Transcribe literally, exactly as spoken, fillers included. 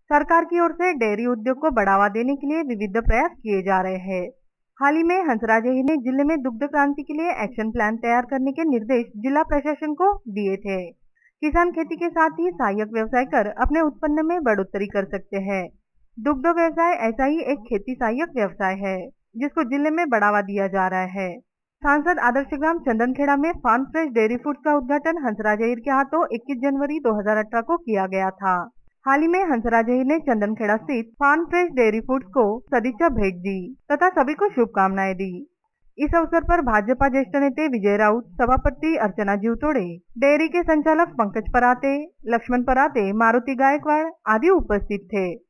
सरकार की ओर से डेयरी उद्योग को बढ़ावा देने के लिए विविध प्रयास किए जा रहे हैं। हाल ही में हंसराज अहीर ने जिले में दुग्ध क्रांति के लिए एक्शन प्लान तैयार करने के निर्देश जिला प्रशासन को दिए थे। किसान खेती के साथ ही सहायक व्यवसाय कर अपने उत्पन्न में बढ़ोतरी कर सकते हैं। दुग्ध व्यवसाय ऐसा ही एक खेती सहायक व्यवसाय है जिसको जिले में बढ़ावा दिया जा रहा है। सांसद आदर्श ग्राम चंदनखेड़ा में फार्म फ्रेश डेयरी फूड्स का उद्घाटन हंसराज अहीर के हाथों इक्कीस जनवरी दो हज़ार अठारह को किया गया था। हाल ही में हंसराज अहीर ने चंदनखेड़ा स्थित फार्म फ्रेश डेयरी फूड्स को सदिच्छा भेंट दी तथा सभी को शुभकामनाएं दी। इस अवसर पर भाजपा ज्येष्ठ नेते विजय राउत, सभापति अर्चना जीवतोड़े, डेयरी के संचालक पंकज पराते, लक्ष्मण पराते, मारुति गायकवाड़ आदि उपस्थित थे।